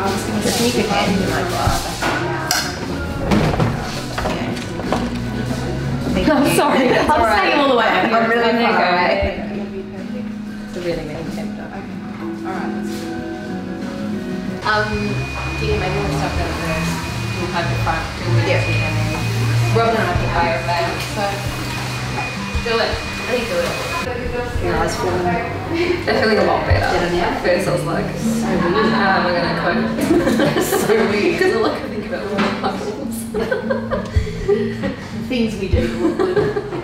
was going to sneak ahead into my glass. I'm sorry. I'm staying all the way. I'm really far away. It's a really mean tempter. Okay. Alright, let's do it. Do you maybe we'll start going first? We'll have the front, do it, and then Robin and I think I are back. So, do it. I think do it. Your eyes feeling. They're feeling a lot better. At first I was like, so weird. How am I going to cope? So weird. Because all I can think about were my puzzles. Things we do look good.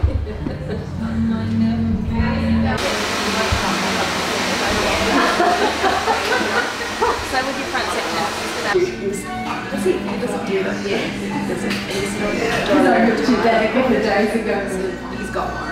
So with your front section, Does he? He doesn't do that. Yeah. He's not good today. A couple of days ago. He's got one.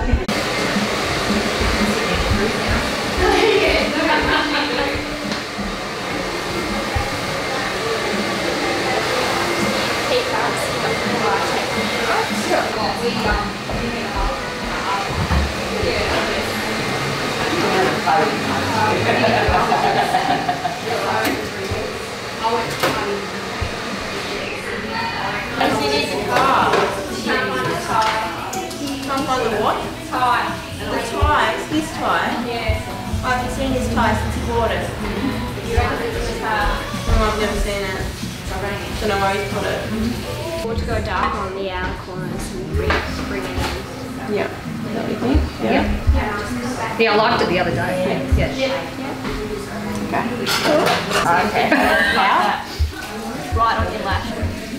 His tie? Yes. I haven't seen his tie since he bought it. You reckon it's in the car? No, I've never seen it. Don't know where he's put it. Or to go dark on the outer corners and bring it in. Yeah. Is that what you think? Yeah. yeah, I liked it the other day. Yeah. Okay. Okay. How? Right on your lash.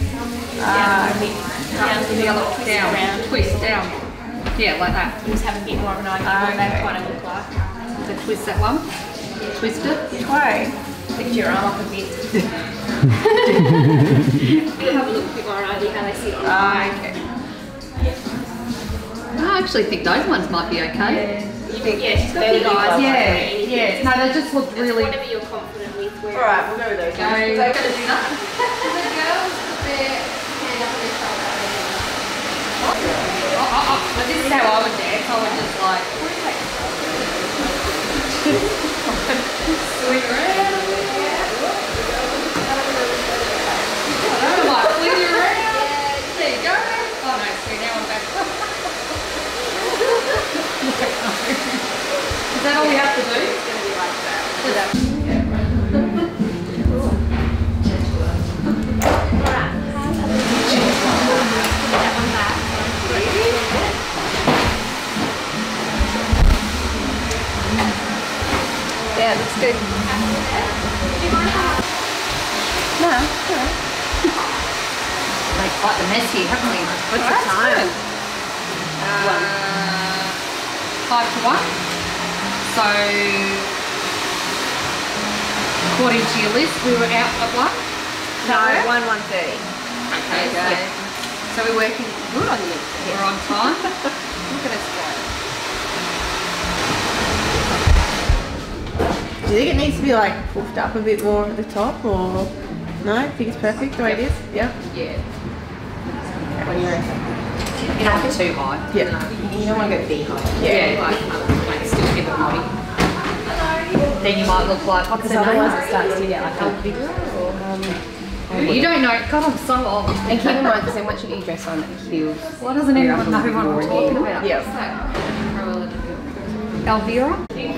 Down, twist down. Yeah, like that. Just have a bit more of an idea what they kind of look like. So twist that one. Twist it. Which way? Lift your arm up a bit. You'll have a look, bit more idea how they sit on. Okay. I actually think those ones might be okay. You think, yes, they're the guys. Yeah. No, they just look really. Whatever you're confident with. Alright, we'll go with those. Go. They're going to do that. The girls put their hand up on their shoulder. But this is how I would dance. I would just like swing around. I don't know, like fling you around. There you go. Oh no, see now I'm back. Is that all we have to do? It's going to be like that. Yeah, looks good. No. Make quite the mess here, haven't we? What's the time? 5 to 1. So, according to your list, we were out at 1? No, 1:30. Okay, so we're working good on you. We're on time. Look at us go. Do you think it needs to be like puffed up a bit more at the top, or no? I think it's perfect the way it is. Yeah. Yeah. What do you reckon? You don't want it too high. Yeah. You don't want to go big high. Yeah, like still keep it high. Then you might look like Because otherwise it starts to get like a bigger. you don't know. God, I'm so old. And keep in mind, because then once you get your dress on, heels. Why doesn't anyone know what I'm talking about? Yeah. Elvira?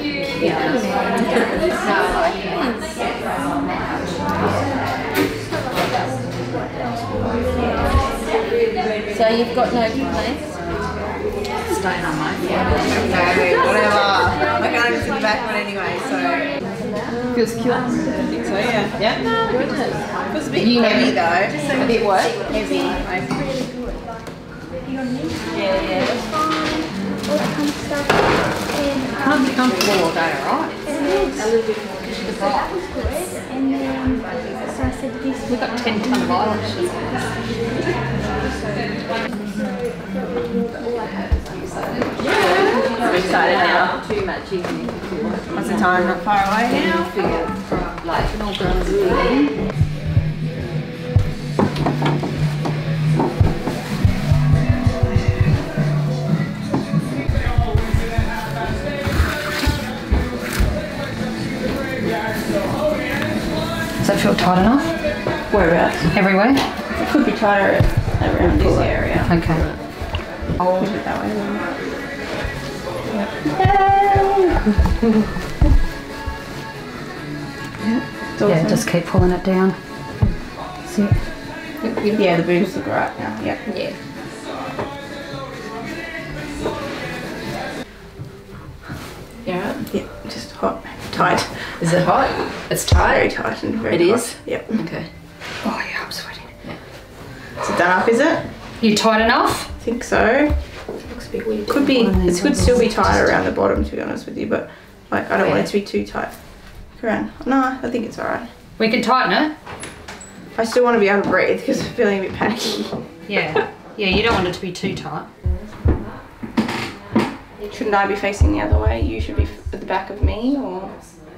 So you've got no complaints? Staying on mate. No, whatever. I can't even see the back one anyway, so. Feels cute. I think so, yeah. Yeah? Feels a bit heavy though. Just A bit what? heavy. Yeah. Can't be comfortable all day, alright? A little bit more. So that was good. And then, so I said this. We've got 10 ton of eyelashes. I'm excited now. Too much even if you What's the time? Not far away now? figure like an all girls that feel tight enough? Whereabouts? Everywhere? It could be tighter around this area. Okay. I'll push it that way then. Yeah, just keep pulling it down. See it? Yeah, the boobs look right now. Yep. Yeah. Yeah. Yeah. Just hot, tight. Is it hot? It's tight? Very tight and very It hot. is? Yep. Okay. Oh yeah, I'm sweating. Yeah. Is it done up, is it? You tight enough? I think so. Looks a bit weird. Could be, it could still be tight around the bottom, to be honest with you, but like I don't want it to be too tight. Around. No, I think it's alright. We can tighten it. I still want to be able to breathe because I'm feeling a bit panicky. Yeah. Yeah, you don't want it to be too tight. Shouldn't I be facing the other way? You should be at the back of me, or?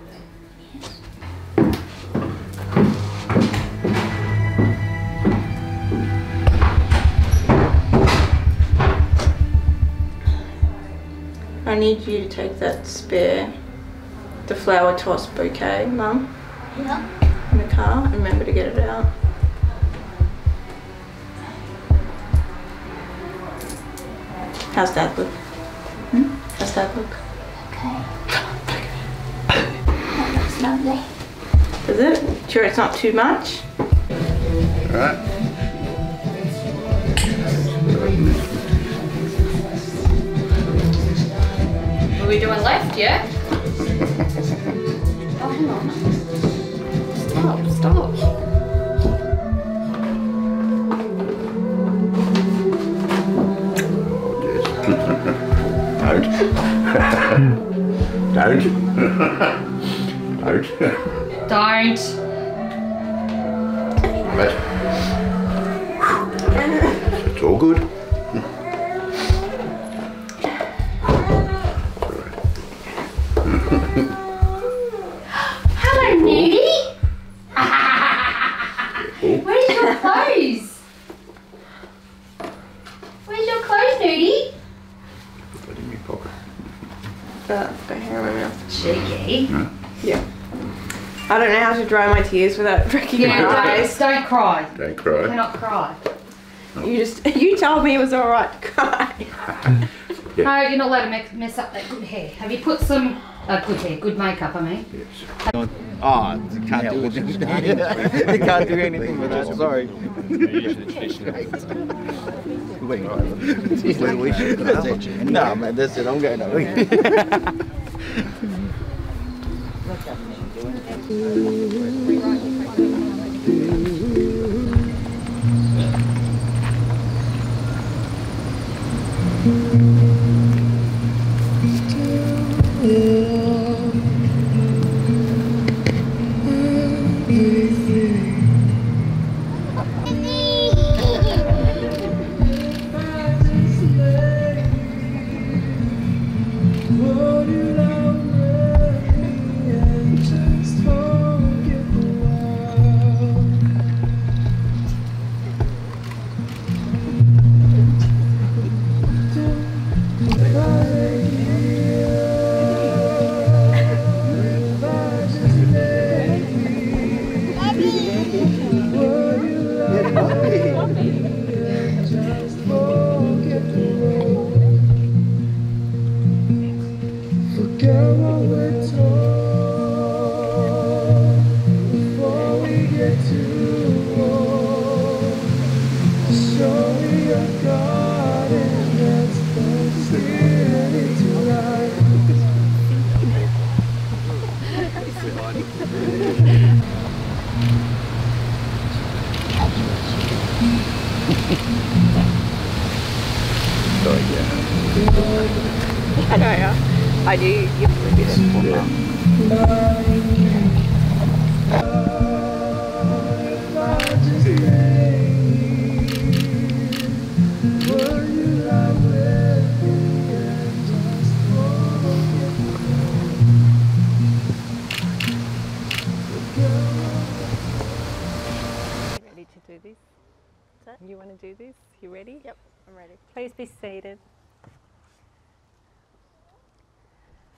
I need you to take that spare, the flower toss bouquet, Mum. Yeah. In the car, and remember to get it out. How's Dad look? How's Dad look? Okay. That looks lovely. Does it? Sure it's not too much? Alright. Are we doing left, yeah? Oh, hang on. Stop. Don't. Don't. Don't. Right. It's all good. Hello, Nudie. Where's your clothes? Where's your clothes, Nudie? Put it in my pocket. Got hair in my mouth. Cheeky. Yeah. I don't know how to dry my tears without wrecking my eyes. Don't cry. Don't You cry. cannot cry. You told me it was alright to cry. No, you're not allowed to mess up that good hair. Have you put some good hair, good makeup, I mean? Yes. Oh, you can't do it. You can't do anything with that, sorry. No, man, that's it. I'm going over. I know, yeah. I do. You have to be there. Ready to do this? You want to do this? You ready? Yep, I'm ready. Please be seated.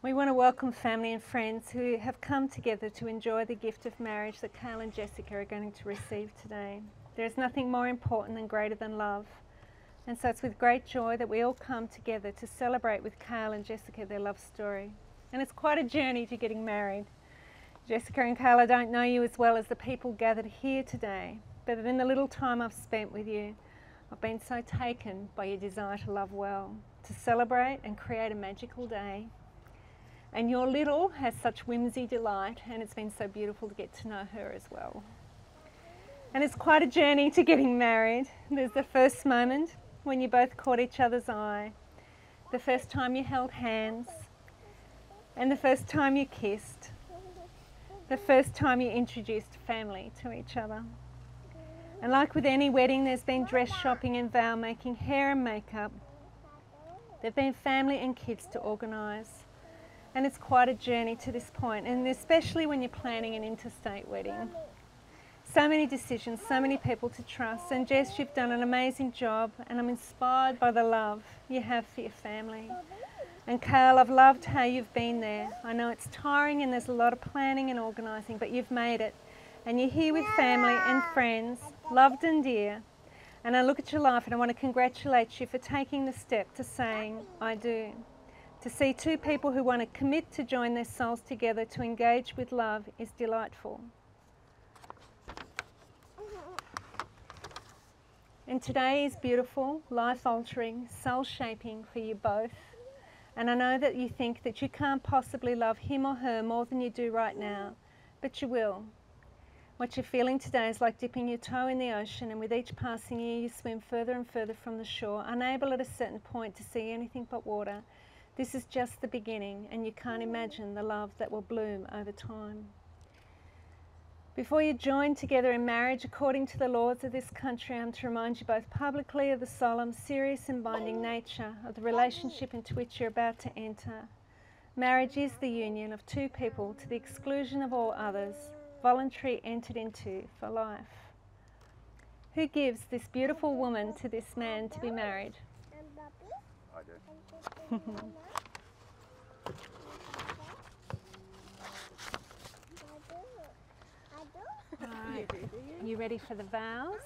We want to welcome family and friends who have come together to enjoy the gift of marriage that Kale and Jessica are going to receive today. There is nothing more important and greater than love. And so it's with great joy that we all come together to celebrate with Kale and Jessica their love story. And it's quite a journey to getting married. Jessica and Kale, I don't know you as well as the people gathered here today, but in the little time I've spent with you, I've been so taken by your desire to love well, to celebrate and create a magical day. And your little has such whimsy delight, and it's been so beautiful to get to know her as well. And it's quite a journey to getting married. There's the first moment when you both caught each other's eye, the first time you held hands, and the first time you kissed, the first time you introduced family to each other. And like with any wedding, there's been dress shopping and vow making, hair and makeup. There've been family and kids to organise. And it's quite a journey to this point, and especially when you're planning an interstate wedding. So many decisions, so many people to trust, and Jess, you've done an amazing job, and I'm inspired by the love you have for your family. And Kale, I've loved how you've been there. I know it's tiring and there's a lot of planning and organising, but you've made it. And you're here with family and friends, loved and dear. And I look at your life and I want to congratulate you for taking the step to saying, I do. To see two people who want to commit to join their souls together to engage with love is delightful. And today is beautiful, life-altering, soul-shaping for you both. And I know that you think that you can't possibly love him or her more than you do right now, but you will. What you're feeling today is like dipping your toe in the ocean, and with each passing year you swim further and further from the shore, unable at a certain point to see anything but water. This is just the beginning, and you can't imagine the love that will bloom over time. Before you join together in marriage according to the laws of this country, I'm to remind you both publicly of the solemn, serious and binding nature of the relationship into which you're about to enter. Marriage is the union of two people to the exclusion of all others, voluntary entered into for life. Who gives this beautiful woman to this man to be married? I do. Right. Are you ready for the vows?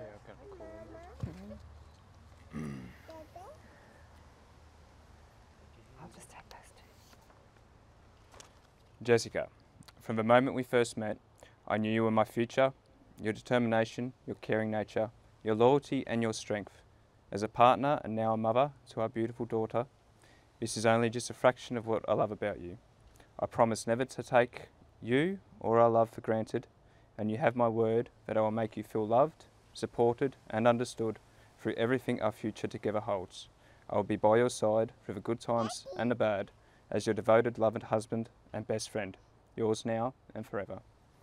I'll just take those two. Jessica, from the moment we first met, I knew you were my future, your determination, your caring nature, your loyalty and your strength. As a partner and now a mother to our beautiful daughter, this is only just a fraction of what I love about you. I promise never to take you or our love for granted, and you have my word that I will make you feel loved, supported and understood through everything our future together holds. I will be by your side through the good times and the bad, as your devoted, loving husband and best friend, yours now and forever.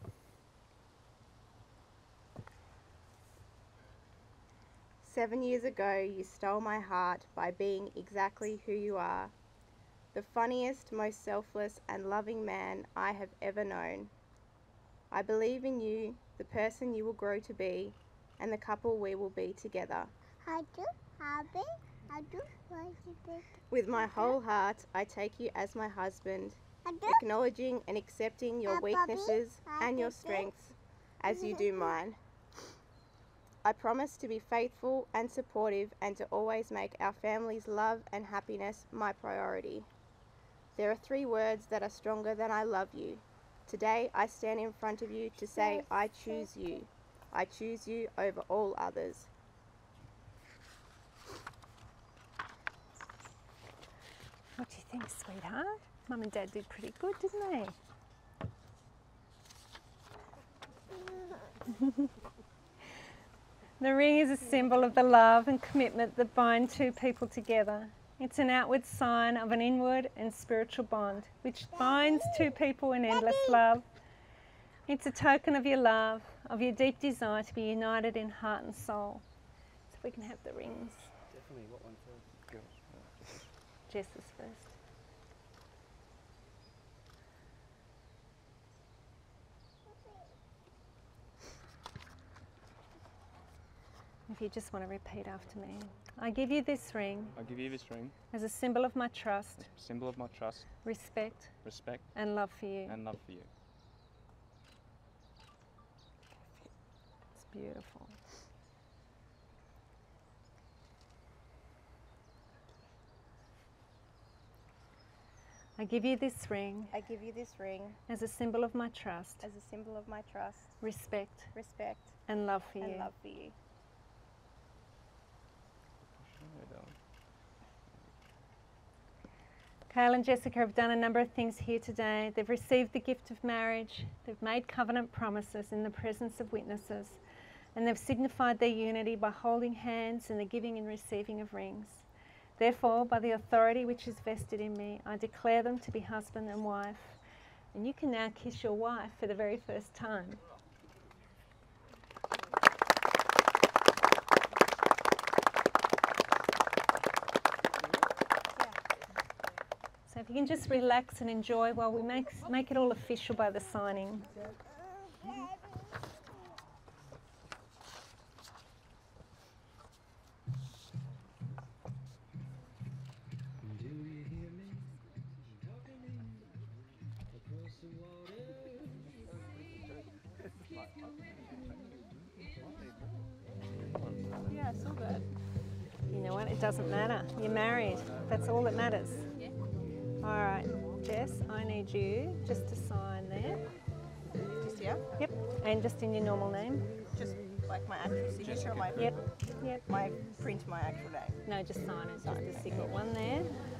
"7 years ago, you stole my heart by being exactly who you are. The funniest, most selfless and loving man I have ever known. I believe in you, the person you will grow to be, and the couple we will be together. With my whole heart, I take you as my husband, acknowledging and accepting your weaknesses and your strengths as you do mine. I promise to be faithful and supportive and to always make our family's love and happiness my priority. There are 3 words that are stronger than I love you. Today I stand in front of you to say I choose you. I choose you over all others." What do you think, sweetheart? Mum and Dad did pretty good, didn't they? The ring is a symbol of the love and commitment that bind two people together. It's an outward sign of an inward and spiritual bond which binds two people in endless love. It's a token of your love, of your deep desire to be united in heart and soul. So we can have the rings. Definitely, what one first? Jess is first. If you just want to repeat after me. I give you this ring I give you this ring, as a symbol of my trust, symbol of my trust, respect, respect, and love for you. and love for you. It's beautiful. I give you this ring I give you this ring as a symbol of my trust, as a symbol of my trust, respect, respect, and love for and you. love for you. Kale and Jessica have done a number of things here today. They've received the gift of marriage, they've made covenant promises in the presence of witnesses, and they've signified their unity by holding hands in the giving and receiving of rings. Therefore, by the authority which is vested in me, I declare them to be husband and wife. And you can now kiss your wife for the very first time. So if you can just relax and enjoy while we make it all official by the signing. Yeah, I saw that. You know what? It doesn't matter. You're married. That's all that matters. All right, Jess, I need you just to sign there. Just here? Yep, and just in your normal name. Just like my actual signature or my Yep. my print my actual name. No, just sign it. Just the secret one there.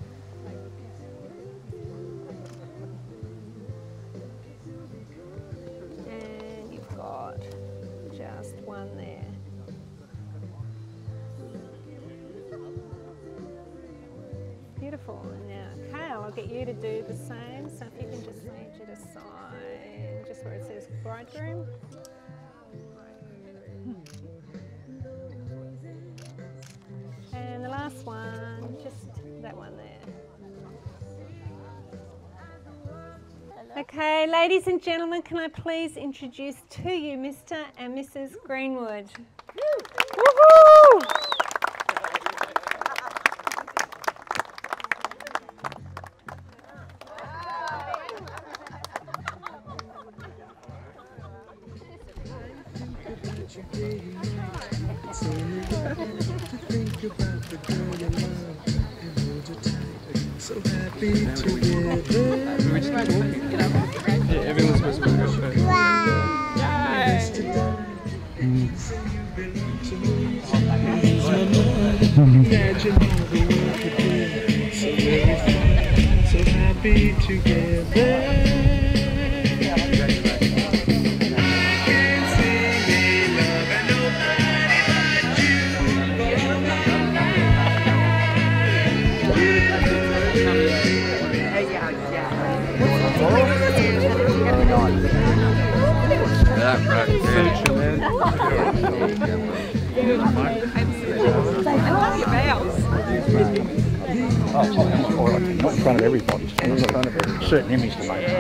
And you've got just one there. Beautiful. And now, Kale, I'll get you to do the same. So if you can just need you to sign just where it says bridegroom. And the last one, just that one there. Okay, ladies and gentlemen, can I please introduce to you Mr. and Mrs. Greenwood? Woohoo! So happy together. Yeah, everyone's supposed to go first. Imagine how the world could be so very fun, so happy together. Can't see me loving nobody but Or like, not in front of everybody, so in front of a certain image to make.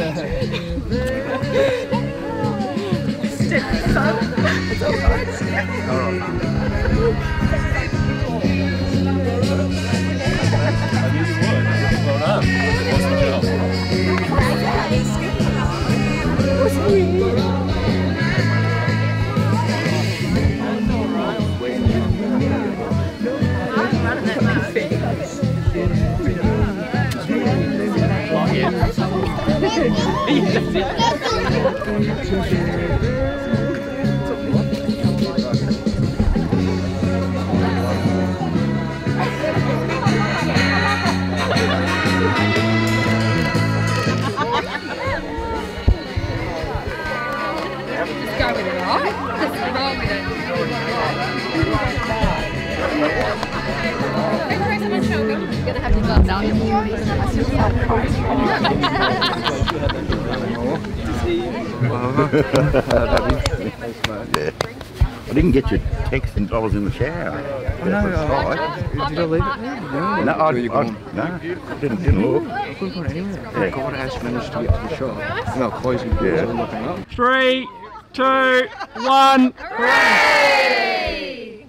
I didn't get your text until I was in the shower. Did I leave it there? No, I didn't look. I couldn't put it anywhere. Yeah. God has managed to get to the shop. No, closing. Yeah. Looking up. 3, 2, 1. Hooray!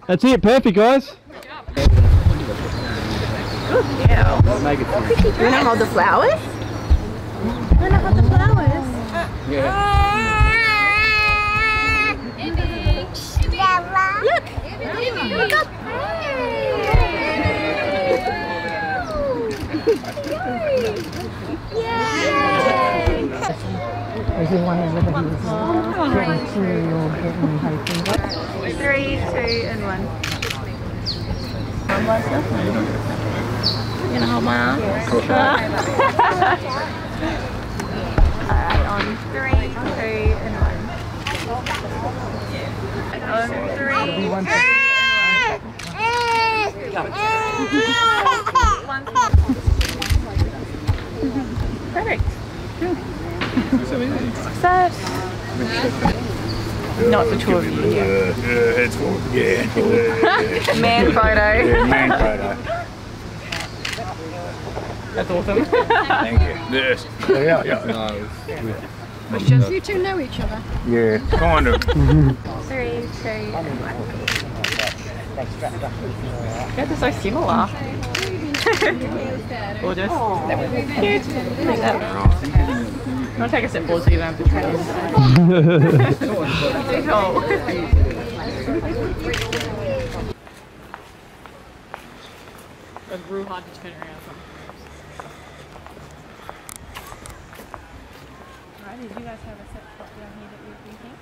That's it, perfect, guys. Good girl. Do you want to hold the flowers? Do you want to hold the flowers? Look! Look up! Is there one over here? 3, 2, and 1. You gonna hold my arm? Alright, on 3, 2, and 1. On 3, 2, perfect. That. Not the two of you. It's cool. Yeah. Man photo. Yeah, man photo. That's awesome. Thank you. Yes. Yeah. Just you two know each other. Yeah, kind of. 3, 2, and 1. You guys are so similar. Gorgeous. Cute. Like that. I'm gonna take a step forward so you don't have to try this. It's real hard to turn around from. Alright, did you guys have a set spot down here that you're thinking?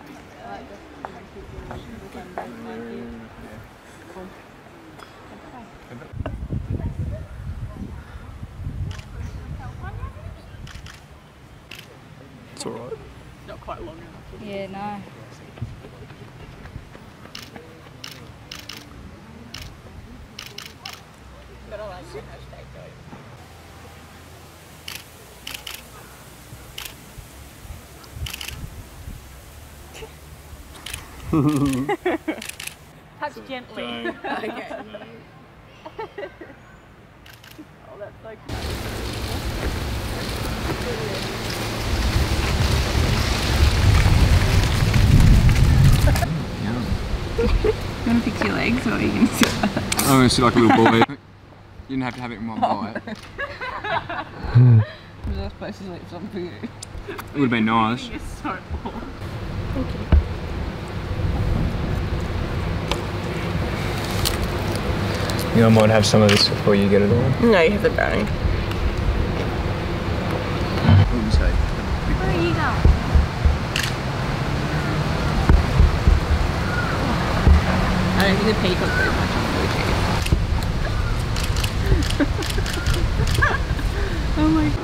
It's alright. Not quite long enough. Yeah, no. But I like your hashtag going. Touch gently. Okay. Oh, that's so cute. You want to fix your legs or are you going to sit like that? I'm going to sit like a little boy. You didn't have to have it in one bite. Was I supposed to leave some for you? It would have been nice. You're so full. Thank you. You know, I might have some of this before you get it all. No, you have the brownie. What would you say? Where are you going? I don't think the peacock very much on blue cheese. Oh my god.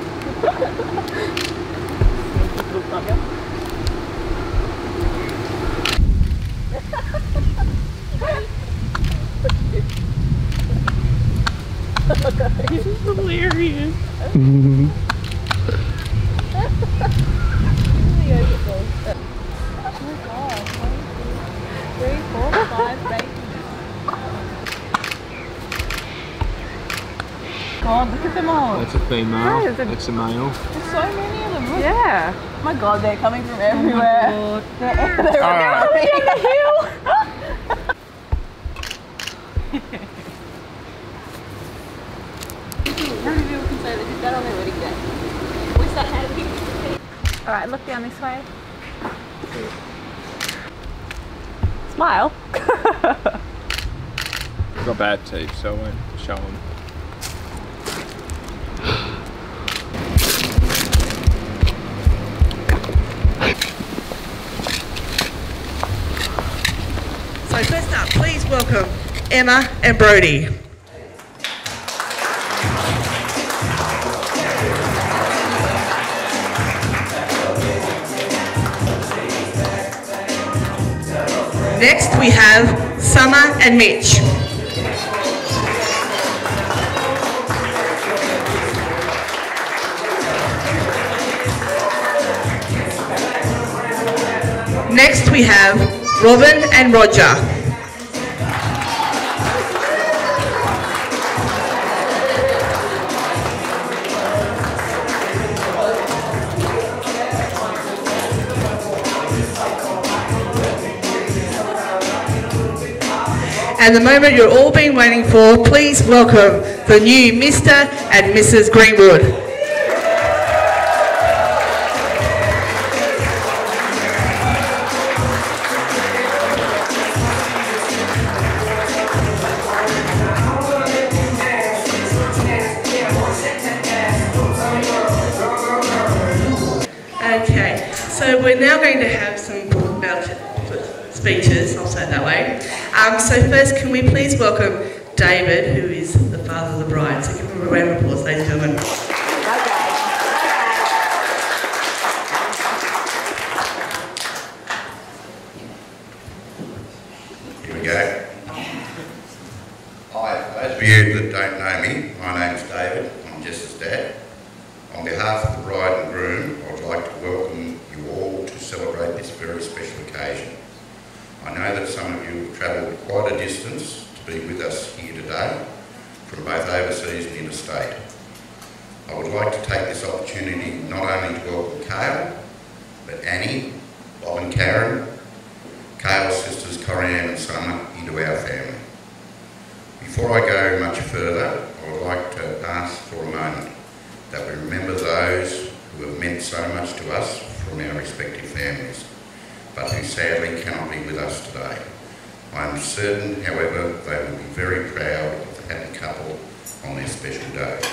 This is hilarious. God, look at them all. That's a female. No, that's a male. There's so many of them. Look. Yeah. Oh my god, they're coming from everywhere. Oh they're all coming on the hill. How many people can say they did that on their wedding day? What's that happening? Alright, look down this way. Smile. I've got bad teeth, so I won't show them. So first up, please welcome Emma and Brody. Next we have Summer and Mitch. Next we have Robin and Roger. And the moment you're all been waiting for, please welcome the new Mr. and Mrs. Greenwood. Okay, so we're now going to have some speeches, I'll say it that way. So first, can we please welcome David, who is the father of the bride. So give him a round of applause, ladies and gentlemen. Here we go. Hi, for those of you that don't know me, my name's David, I'm Jess's dad. On behalf of the bride and groom, I'd like to welcome you all to celebrate this very special occasion. I know that some of you have travelled quite a distance to be with us here today, from both overseas and interstate. I would like to take this opportunity not only to welcome Kale, but Annie, Bob and Karen, Kale's sisters Corianne and Summer, into our family. Before I go much further, I would like to ask for a moment that we remember those who have meant so much to us from our respective families, but who sadly cannot be with us today. I am certain, however, they will be very proud of the happy couple on their special day.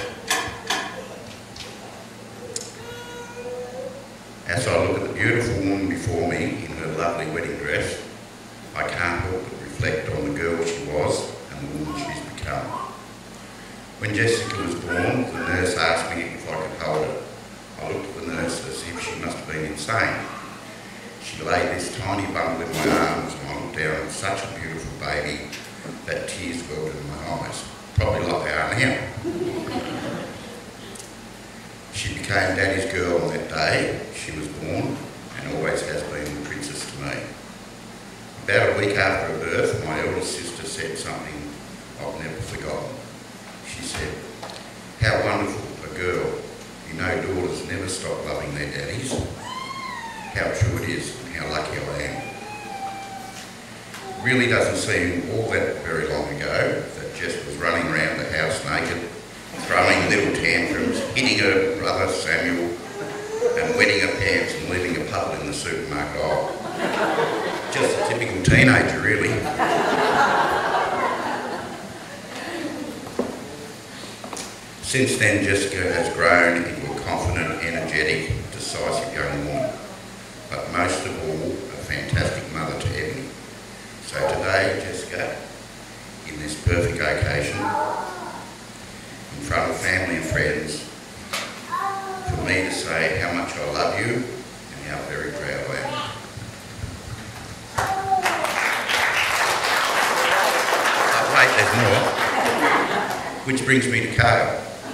As I look at the beautiful woman before me in her lovely wedding dress, I can't help but reflect on the girl she was and the woman she's become. When Jessica was born, the nurse asked me if I could hold her. I looked at the nurse as if she must have been insane. She laid this tiny bundle in my arms and I looked down at such a beautiful baby that tears welled in my eyes, probably like they are now. She became Daddy's girl on that day she was born and always has been the princess to me. About a week after her birth, my eldest sister said something I've never forgotten. She said, "How wonderful a girl. You know daughters never stop loving their daddies. How true it is and how lucky I am." It really doesn't seem all that very long ago that Jess was running around the house naked, throwing little tantrums, hitting her brother Samuel, and wetting her pants and leaving a puddle in the supermarket aisle. Just a typical teenager, really. Since then, Jessica has grown into a confident, energetic, decisive young woman, but most of all, a fantastic mother to Ebony. So today, Jessica, in this perfect occasion, in front of family and friends, for me to say how much I love you and how very proud I am. Oh, wait, there's more. Which brings me to Kale.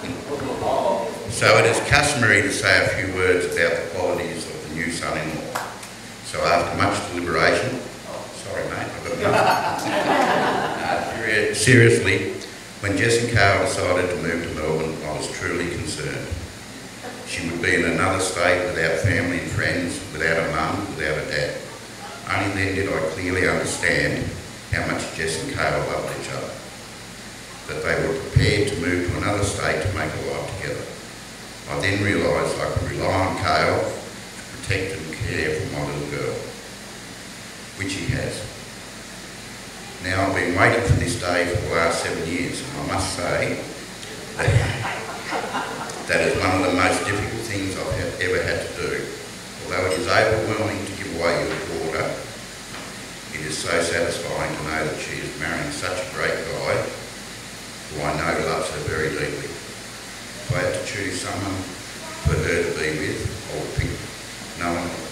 So it is customary to say a few words about the qualities of the new son-in-law. So after much deliberation, sorry mate, I've got enough. Seriously, when Jess and Kale decided to move to Melbourne, I was truly concerned. She would be in another state without family and friends, without a mum, without a dad. Only then did I clearly understand how much Jess and Kale loved each other. That they were prepared to move to another state to make a life together. I then realised I could rely on Kale to protect and care for my little girl, which he has. Now, I've been waiting for this day for the last 7 years, and I must say that is one of the most difficult things I've ever had to do. Although it is overwhelming to give away your daughter, it is so satisfying to know that she is marrying such a great guy who I know loves her very deeply. If I had to choose someone for her to be with, I would pick no one else.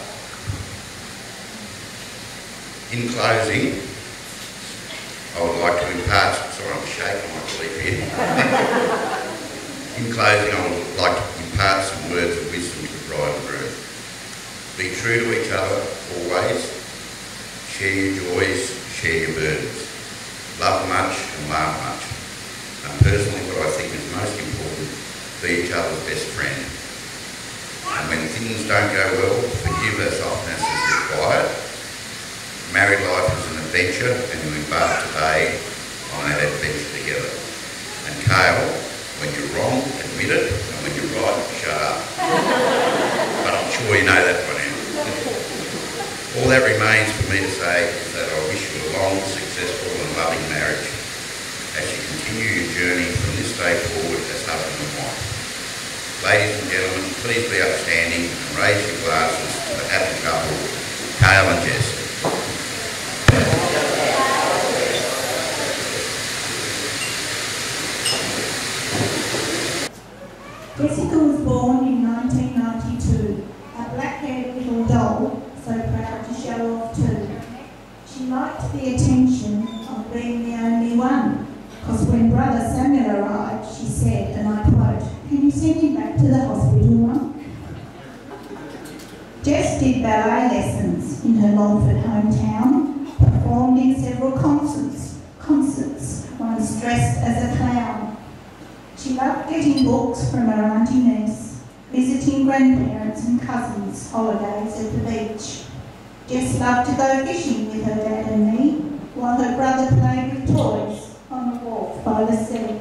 In closing, I would like to impart, sorry I'm shaking my sleep here. In closing, I would like to impart some words of wisdom to the bride and groom. Be true to each other always. Share your joys, share your burdens. Love much and laugh much. And personally, what I think is most important, be each other's best friend. And when things don't go well, forgive as often as is required. Married life is an adventure and you embark today on that adventure together. And Kale, when you're wrong, admit it, and when you're right, shut up. But I'm sure you know that by now. All that remains for me to say is that I wish you a long, successful and loving marriage as you continue your journey from this day forward as husband and wife. Ladies and gentlemen, please be upstanding and raise your glasses to the happy couple, Kale and Jess. Jessica was born in 1992, a black-haired little doll, so proud to show off too. She liked the attention of being the only one, because when brother Samuel arrived, she said, and I quote, "Can you send him back to the hospital, Mum?" Jess did ballet lessons in her Longford hometown, performed in several concerts, once dressed as a clown. She loved getting books from her auntie niece, visiting grandparents and cousins, holidays at the beach. Jess loved to go fishing with her dad and me, while her brother played with toys on the wharf by the sea.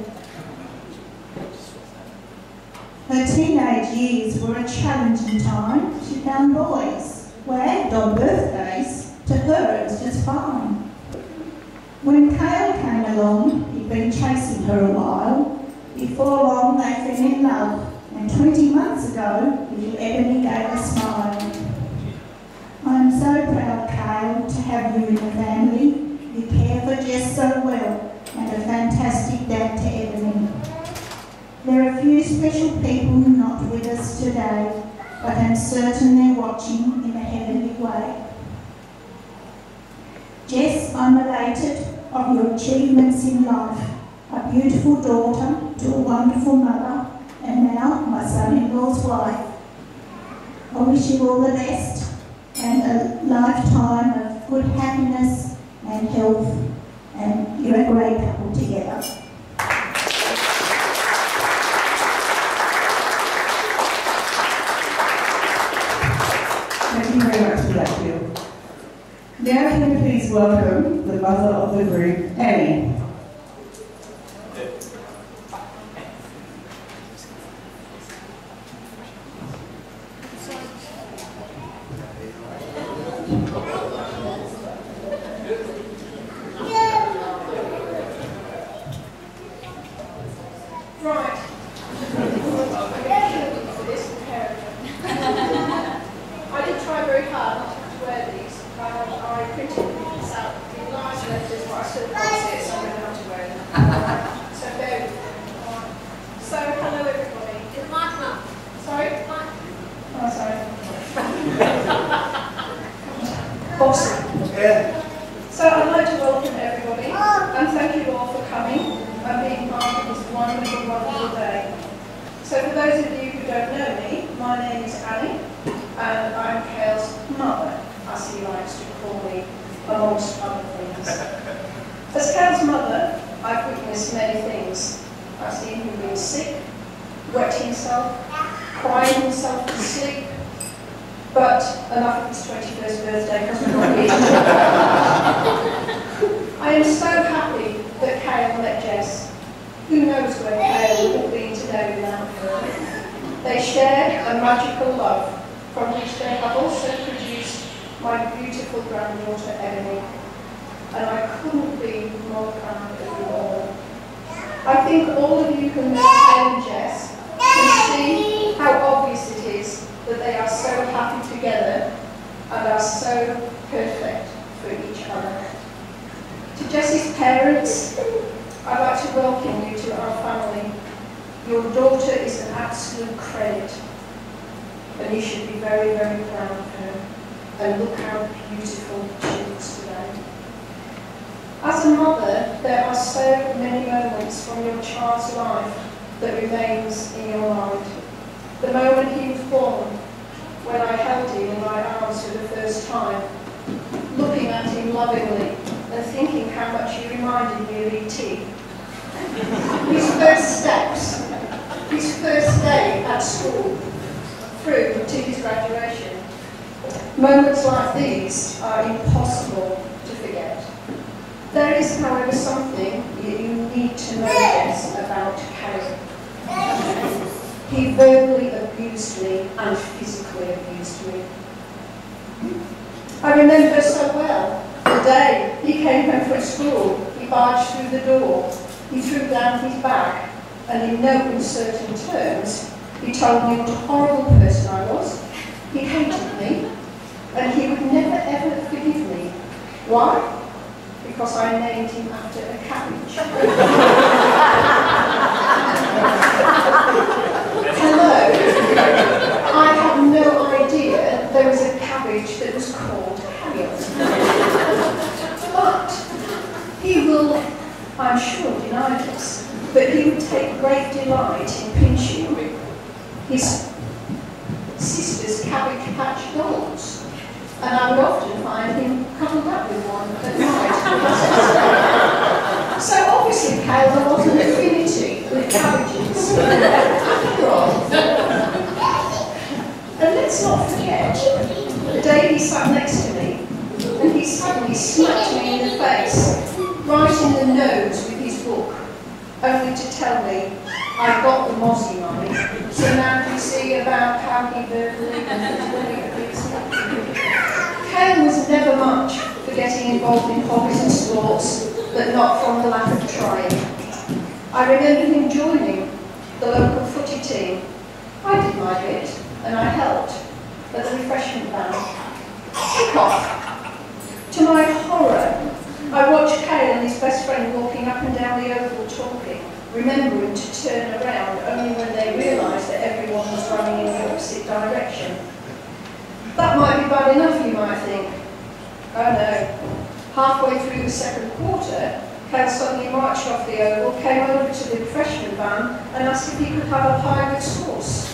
Her teenage years were a challenging time. She found boys wagged on birthdays. To her, it was just fine. When Kale came along, he'd been chasing her a while. Before long, they fell in love, and 20 months ago, little Ebony gave a smile. I am so proud, Kale, to have you in the family. You care for Jess so well, and a fantastic dad to Ebony. There are a few special people not with us today, but I'm certain they're watching in a heavenly way. Jess, I'm elated of your achievements in life. A beautiful daughter to a wonderful mother, and now my son-in-law's wife. I wish you all the best and a lifetime of good happiness and health, and you're a great couple together. Thank you very much for that, Jill. Now can we please welcome the mother of the group, Annie. Awesome. Yeah. So I'd like to welcome everybody and thank you all for coming and being part of this wonderful, wonderful day. So for those of you who don't know me, my name is Annie and I'm Kale's mother, as he likes to call me, amongst other things. As Kale's mother, I've witnessed many things. I've seen him being sick, wet himself, crying himself to sleep, but enough of his 21st birthday because we're not here. I am so happy that Kale met Jess. Who knows where Kale would have been today without her. They shared a magical love from which they have also produced my beautiful granddaughter Ebony. And I couldn't be more proud of you all. I think all of you who know Kale and Jess can see how obvious it is that they are so happy together and are so perfect for each other. To Jess's parents, I'd like to welcome you to our family. Your daughter is an absolute credit, and you should be very, very proud of her. And look how beautiful she looks today. As a mother, there are so many moments from your child's life that remains in your mind. The moment he was born, when I held him in my arms for the first time, looking at him lovingly and thinking how much he reminded me of E.T. His first steps, his first day at school, through to his graduation. Moments like these are impossible to forget. There is, however, something you need to know, Jess, about Kyle. He verbally abused me and physically abused me. I remember so well the day he came home from school. He barged through the door, he threw down his bag, and in no uncertain terms, he told me what a horrible person I was. He hated me, and he would never ever forgive me. Why? Because I named him after a cabbage. Hello. I had no idea there was a cabbage that was called Harriet. But he will, I'm sure, deny this, but he would take great delight in pinching his sister's Cabbage Patch dolls. And I would often find him cuddled up with one at night. So obviously, Kyle, there was an affinity with cabbages. After all. And let's not forget the day he sat next to me and he suddenly smacked me in the face, right in the nose with his book, only to tell me I got the mozzie money. So now do you see about how he verbally and physically abused me? Kyle was never much for getting involved in hobbies and sports, but not from the lack of trying. I remember him joining the local footy team. I did my bit, and I helped at the refreshment van. Kick off. To my horror, I watched Kyle and his best friend walking up and down the oval talking, remembering to turn around only when they realised that everyone was running in the opposite direction. That might be bad enough, you might think. Oh no. Halfway through the second quarter, Kyle suddenly marched off the oval, came over to the refreshment van and asked if he could have a pie with sauce.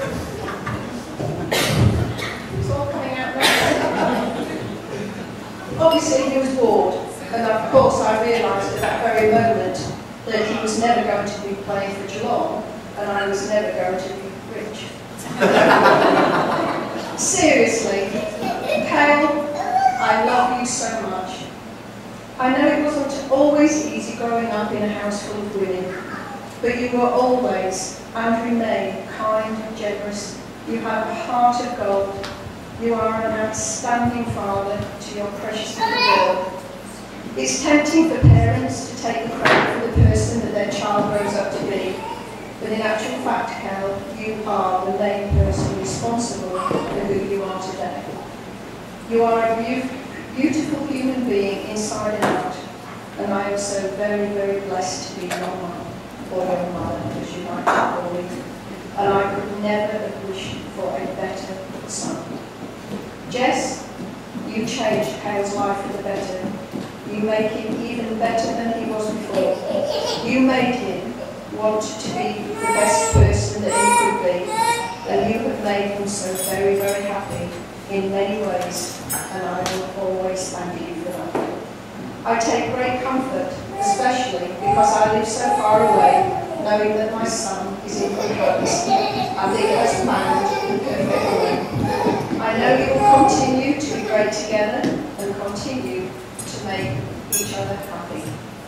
It's all coming out now. Obviously he was bored, and of course I realised at that very moment that he was never going to be playing for Geelong, and I was never going to be rich. Seriously, Kyle, I love you so much. I know it wasn't always easy growing up in a house full of women, but you were always, and remain, kind and generous. You have a heart of gold. You are an outstanding father to your precious little girl. It's tempting for parents to take the credit for the person that their child grows up to be, but in actual fact, Cal, you are the main person responsible for who you are today. You are a beautiful human being inside and out, and I am so very, very blessed to be your mom, or your mother, as you like to call me, and I could never have wished for a better son. Jess, you changed Cal's life for the better. You make him even better than he was before. You made him want to be the best person that he could be, and you have made him so very, very happy in many ways, and I will always thank you for that. I take great comfort, especially because I live so far away, knowing that my son is in good hands and he has found the perfect woman. I know you will continue to be great together and continue to make each other happy.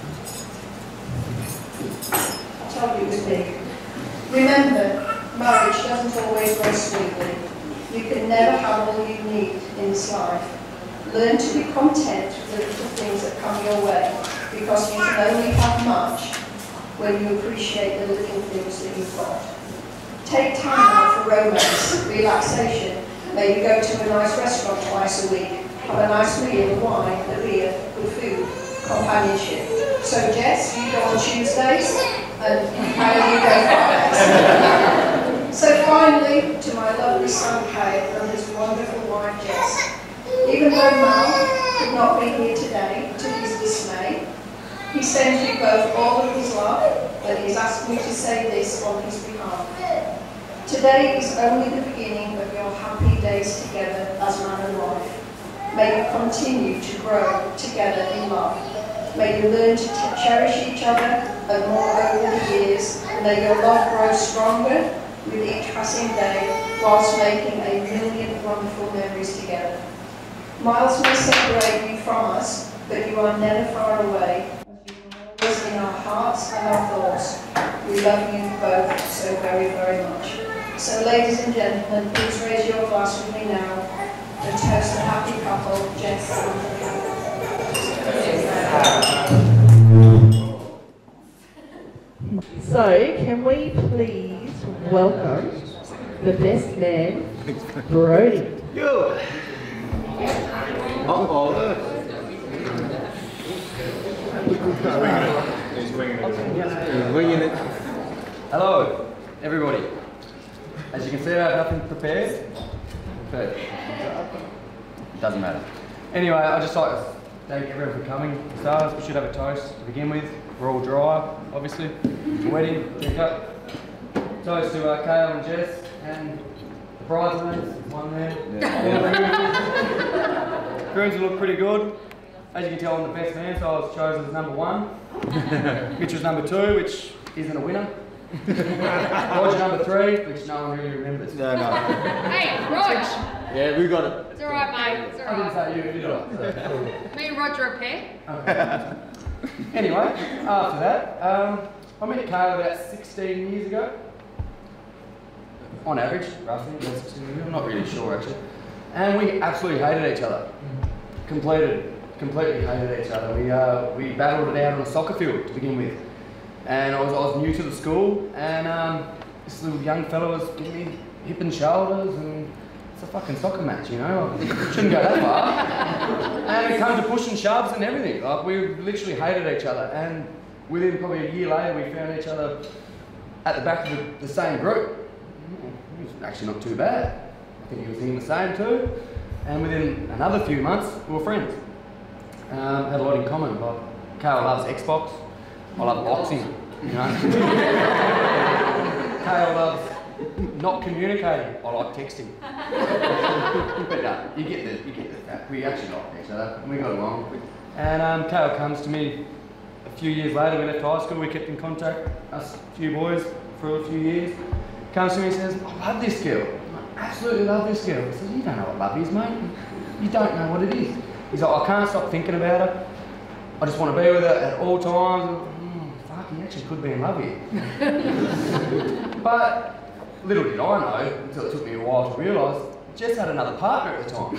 I told you it was big. Remember, marriage doesn't always go smoothly. You can never have all you need in this life. Learn to be content with the little things that come your way, because you can only have much when you appreciate the little things that you've got. Take time out for romance, relaxation. Maybe go to a nice restaurant twice a week. Have a nice meal, wine, a beer, good food, companionship. So Jess, you go on Tuesdays, and Kyle, you go Fridays. So finally, to my lovely son Kyle and his wonderful wife Jess. Even though Mal could not be here today, to his dismay, he sends you both all of his love, and he's asked me to say this on his behalf. Today is only the beginning of your happy days together as man and wife. May you continue to grow together in love. May you learn to cherish each other and more over the years. May your love grow stronger with each passing day, whilst making a million wonderful memories together. Miles may separate you from us, but you are never far away. You are always in our hearts and our thoughts. We love you both so very, very much. So ladies and gentlemen, please raise your glass with me now and toast the happy couple, Jess and So, can we please welcome the best man, Brody? Yo! He's winging it. Hello, everybody. As you can see, I have nothing prepared. But doesn't matter. Anyway, I'd just like to thank everyone for coming. Stars, we should have a toast to begin with. We're all dry, obviously. It's a wedding, drink up. Toast to Kale and Jess and the bridesmaids, one there. Yeah. Grooms look pretty good. As you can tell, I'm the best man, so I was chosen as number 1. Mitch was number 2, which isn't a winner. Roger number 3, which no one really remembers. No. Hey, Rog! Yeah, we got it. It's alright, mate. It's alright. I didn't say you did it. Me and Roger are a pair. Okay. Anyway, after that, I met Kale about 16 years ago. On average, roughly, about 16 years ago. I'm not really sure actually. And we absolutely hated each other. Completely hated each other. We battled it out on a soccer field to begin with. And I was new to the school, and this little young fella was giving me hip and shoulders, and it's a fucking soccer match, you know? Shouldn't go that far. And it came to pushing shoves and everything. Like, we literally hated each other, and within probably a year later, we found each other at the back of the same group. It was actually not too bad. I think he was thinking the same too. And within another few months, we were friends. Had a lot in common. Like, Kale loves Xbox. I love boxing, you know. Kale loves not communicating. I like texting. But no, you get the fact. We actually liked each other and we got along. And Kale comes to me a few years later. We left high school. We kept in contact, us few boys, for a few years. Comes to me and says, "I love this girl. I absolutely love this girl." I said, "You don't know what love is, mate. You don't know what it is." He's like, "I can't stop thinking about her. I just want to be with her at all times." Fuck, he actually could be in love here. But little did I know, until it took me a while to realise, Jess had another partner at the time.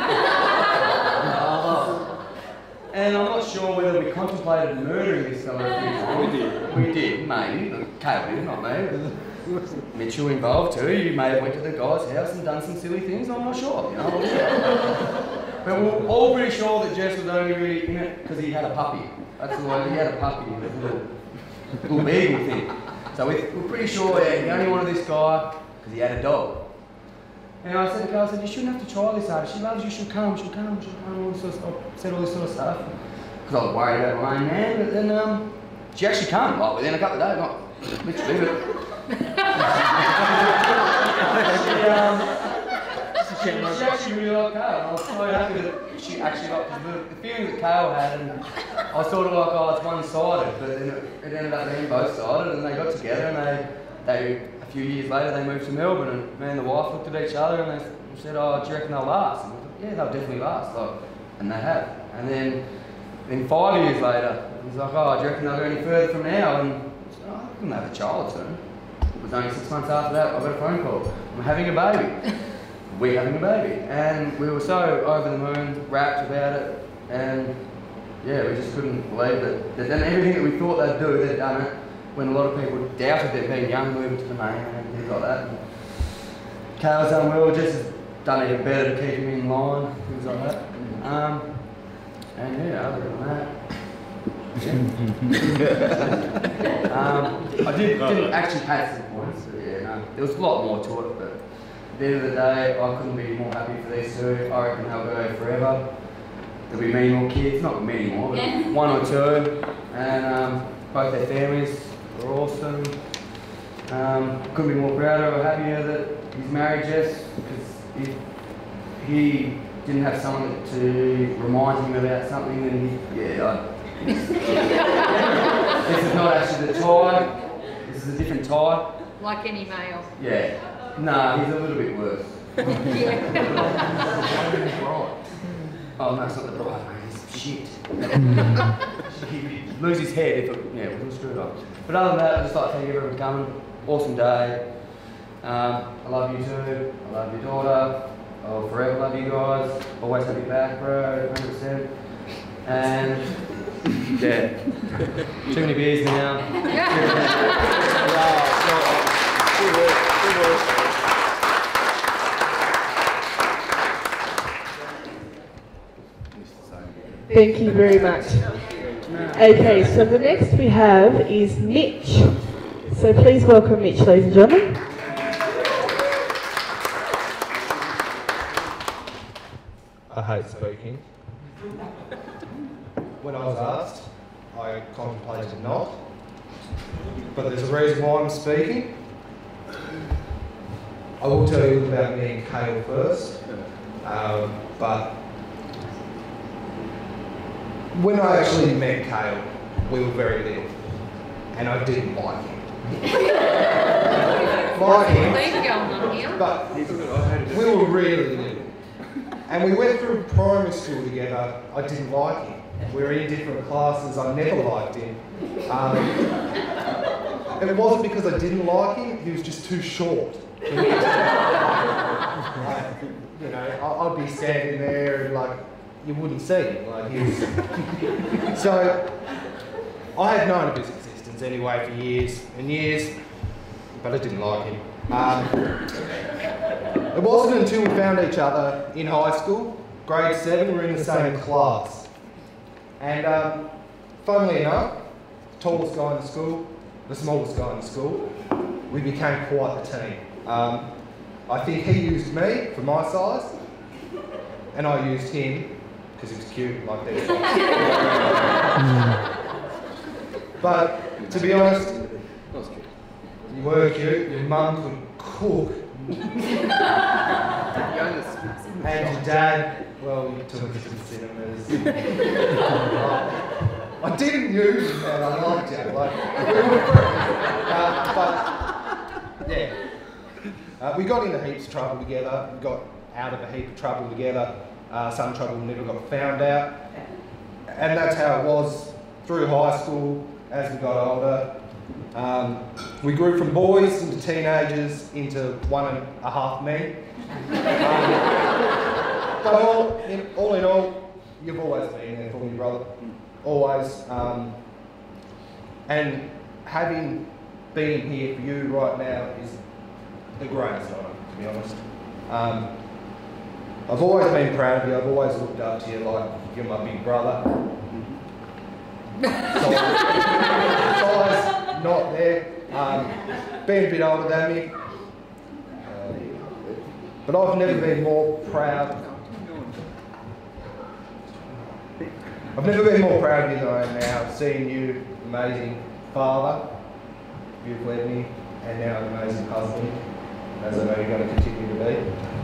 And I'm not sure whether we contemplated murdering this fella. We did, maybe. Kale did, not me. Mitchell involved too. You may have went to the guy's house and done some silly things, I'm not sure, you know. But we're all pretty sure that Jess was only really in it because he had a puppy. That's the way, he had a puppy, a little beagle thing. So we're pretty sure he only wanted this guy because he had a dog. And I said to Kale, "You shouldn't have to try this hard. She loves you, she'll come. All this sort of stuff." I said all this sort of stuff. Because I was worried about my own man, but then she actually came, like within a couple of days, not literally, but she actually really liked Kale. I was so happy that she actually liked the feeling that Kale had, and I was sort of like, oh, it's one-sided, but then it ended up being both-sided, and they got together, and they a few years later, they moved to Melbourne, and me and the wife looked at each other, and they said, "Oh, do you reckon they'll last?" And I thought, "Yeah, they'll definitely last," like, and they have. And then 5 years later, it was like, "Oh, do you reckon they'll go any further from now?" And I said, "Oh, I reckon they'll have a child soon." It was only 6 months after that, I got a phone call. "I'm having a baby." We're having a baby. And we were so over the moon, rapt about it, and yeah, we just couldn't believe that then everything that we thought they'd do, they'd done it, when a lot of people doubted them being young, moving to the mainland and things like that. And Kale's done well, Jess has done even better to keep him in line, things like that. And yeah, other than that, I didn't actually pay some points, but yeah, no, there was a lot more to it, but at the end of the day, I couldn't be more happy for these two. I reckon they'll go forever. There'll be many more kids, not many more, but 1 or 2, and both their families are awesome. Couldn't be more prouder or happier that he's married Jess, because if he didn't have someone to remind him about something, then this is not actually the tie, this is a different tie. Like any male. Yeah. Nah, he's a little bit worse. Oh no, it's not the bride, mate. He's shit. He'd lose his head if it wasn't screwed up. But other than that, I'd just like to thank everyone for coming. Awesome day. I love you too. I love your daughter. I'll forever love you guys. Always have your back, bro. 100%. And yeah, too many beers now. Thank you very much. Okay, so the next we have is Mitch. So please welcome Mitch, ladies and gentlemen. I hate speaking. When I was asked, I contemplated not. But there's a reason why I'm speaking. I will tell you about me and Kale first. But when I actually met Kale, we were very little. And I didn't like him. But we were really little. And we went through primary school together. I didn't like him. We were in different classes. I never liked him. It wasn't because I didn't like him. He was just too short. You know, I'd be standing there and like you wouldn't see him. Like he was. So I had known of his existence anyway for years and years, but I didn't like him. It wasn't until we found each other in high school, grade 7, we were in the same class. And funnily enough, the tallest guy in the school, the smallest guy in the school, we became quite the team. I think he used me for my size, and I used him because he was cute like that. But to be honest, you were cute, your mum could cook. And your dad, well, you took us to the cinemas. I didn't use him, man, I liked you. Like, we were friends. But, yeah. We got into heaps of trouble together. We got out of a heap of trouble together. Some trouble never got found out. And that's how it was through high school, as we got older. We grew from boys into teenagers into 1.5 men. But all in all, you've always been there for me, brother. Always. And having been here for you right now is the greatest honour, to be honest. I've always been proud of you. I've always looked up to you like you're my big brother. Size, not there. Being a bit older than me. But I've never been more proud. I've never been more proud of you than I am now, seeing you, amazing father, you've led me, and now an amazing husband, as I know you're going to continue to be.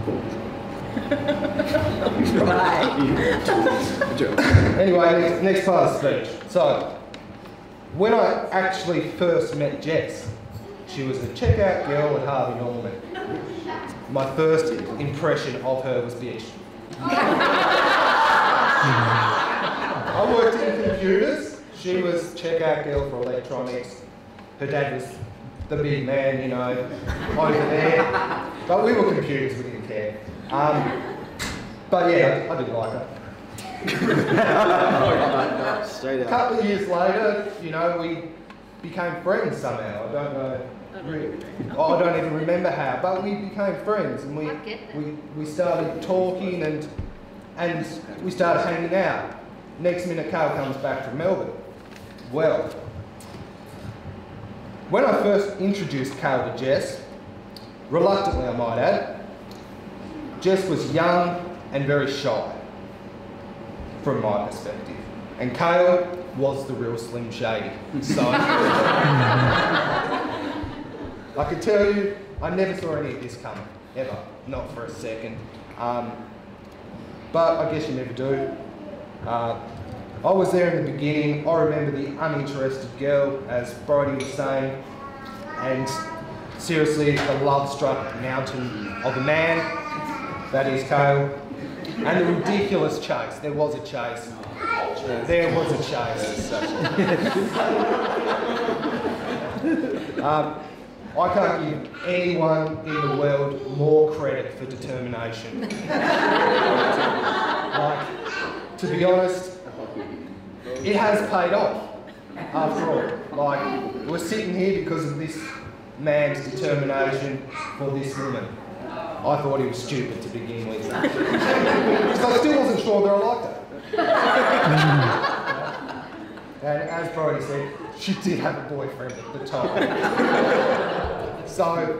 Anyway, next part of the speech. So, when I actually first met Jess, she was a checkout girl at Harvey Norman. My first impression of her was bitch. I worked in computers. She was checkout girl for electronics. Her dad was the big man, you know, over there. But we were computers, we didn't care. But yeah, I didn't like her. A couple of years later, you know, we became friends somehow. I don't know. I don't even remember how, but we became friends, and we started talking and we started hanging out. Next minute, Kale comes back from Melbourne. Well, when I first introduced Kale to Jess, reluctantly I might add, Jess was young and very shy, from my perspective. And Kale was the real Slim Shady. So I can tell you, I never saw any of this coming, ever, not for a second. But I guess you never do. I was there in the beginning. I remember the uninterested girl, as Brodie was saying, and seriously, the love-struck mountain of a man, that is Kale. And the ridiculous chase. There was a chase. There was a chase. I can't give anyone in the world more credit for determination. Like, to be honest, it has paid off, after all. Like, we're sitting here because of this man's determination for this woman. I thought he was stupid to begin with. Because I still wasn't sure that I liked her. And as Brody said, she did have a boyfriend at the time. So,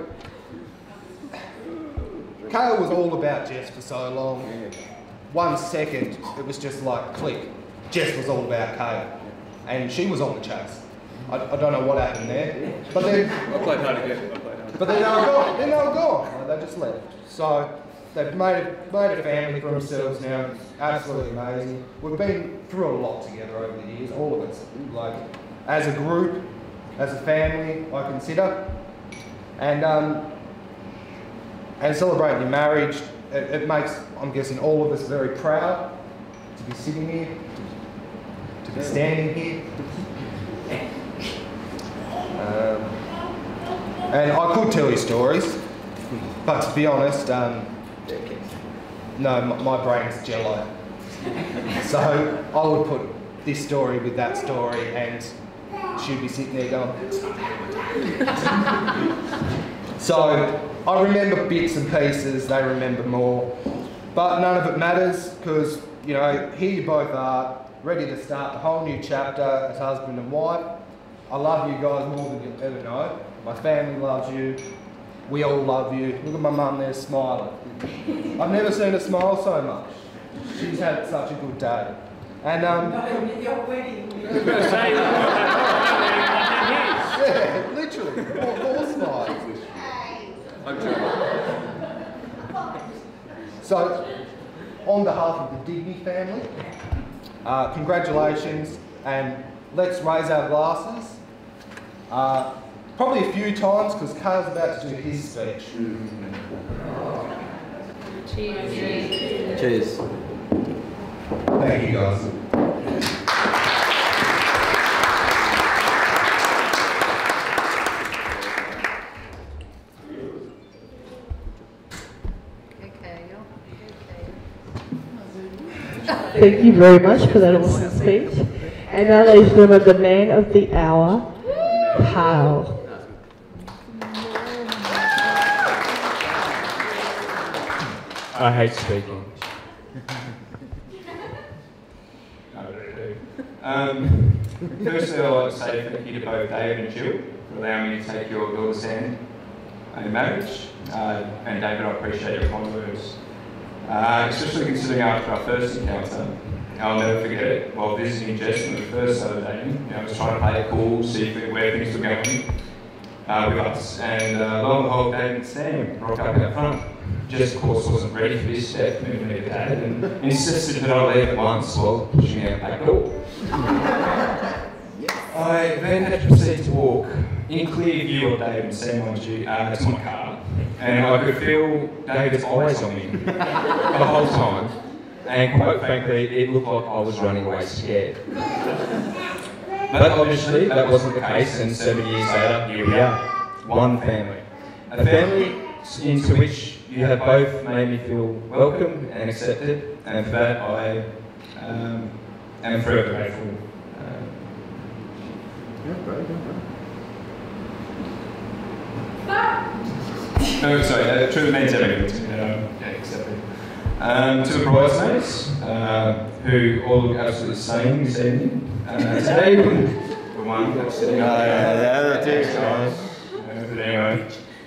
Kale was all about Jess for so long. 1 second, it was just like click. Jess was all about Kale. And she was on the chase. I don't know what happened there. But then... I played hard again. But then they were gone. Then they were gone. They just left. So they've made a family for themselves now. It's absolutely amazing. We've been through a lot together over the years, all of us. Like, as a group, as a family, I consider. And celebrating your marriage, it makes, I'm guessing, all of us very proud to be sitting here, to be standing here. And I could tell you stories, but to be honest, no, my brain's jello. So I would put this story with that story and she'd be sitting there going, it's not that. So I remember bits and pieces, they remember more, but none of it matters because, you know, here you both are, ready to start a whole new chapter as husband and wife. I love you guys more than you'll ever know. My family loves you. We all love you. Look at my mum there smiling. I've never seen her smile so much. She's had such a good day. And your wedding. Yeah, literally. More smiles. So, on behalf of the Digby family, congratulations, and let's raise our glasses. Probably a few times because Kale's about to do his speech. Cheers. Cheers. Thank you, guys. Thank you very much for that awesome speech. And now, ladies and gentlemen, the man of the hour, Kale. I hate speaking. I really do. Firstly, I'd like to say thank you to both David and Jill for allowing me to take your daughter's hand in marriage. And David, I appreciate your kind words. Especially considering after our first encounter, I'll never forget it. While visiting Jess on the first Saturday, I was trying to play it cool, see where things were going with us. And lo and behold, David and Sam rocked up out front. Jess, of course, wasn't ready for this step, moving to Dad, and insisted that I leave at once while pushing out the back door. I then had to proceed to walk, in clear view of David and Sam, mind you, to my car, and I could feel David's eyes on me the whole time, and quite frankly, it looked like I was running away scared. But obviously, that wasn't the case, and 7 years later, here we are, one family. A family into which you have both made me feel welcome and accepted, and for that I am forever grateful. Sorry, truly means everything. Accepted. To the bridesmaids, who all look absolutely the same this evening. Today, the one that's sitting up there. Anyway.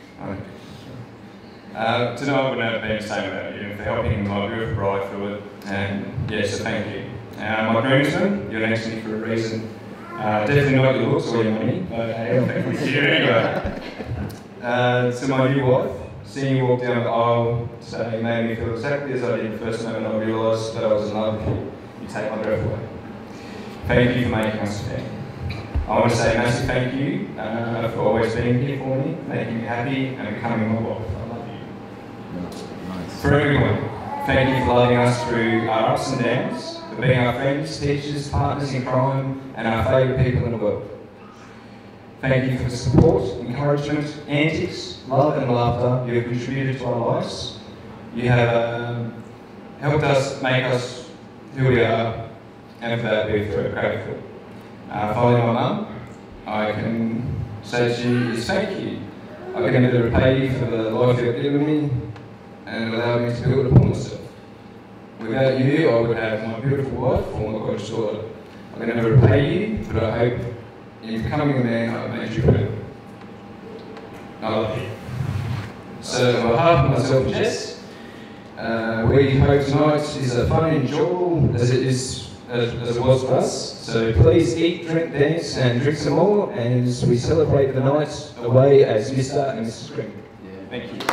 Tonight I wouldn't have been the same without you, for helping my beautiful bride through it, and yes, so thank you. My groomsmen, you're next to me for a reason. Definitely not your looks or your money, but hey, I'm thankful for you anyway. To my new wife, seeing you walk down the aisle today made me feel exactly as I did the first moment I realised that I was in love with you. You take my breath away. Thank you for making us a family. I want to say a massive thank you for always being here for me, making me happy and becoming my wife. I love you. For everyone, Thank you for loving us through our ups and downs, for being our friends, teachers, partners in crime, and our favourite people in the world. Thank you for the support, encouragement, antics, love and laughter you have contributed to our lives. You have helped us make us who we are, and for that we're very grateful. Following my mum, I can say to you is thank you. I can never repay you for the life you have given me and allowed me to build upon myself. Without you, I would have my beautiful wife or my gorgeous daughter. I can never repay you, but I hope in becoming a man, I've made you proud. I love you. So, on behalf of myself and Jess, we hope tonight is as fun and enjoyable as it was for us. So please eat, drink, dance, and drink some more as we celebrate the night away as Mr. and Mrs. Green. Yeah. Thank you.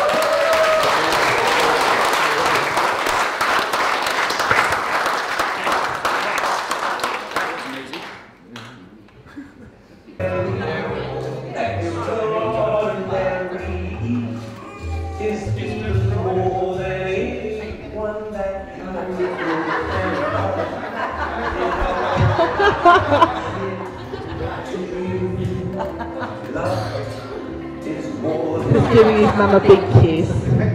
He's giving his mum a big kiss.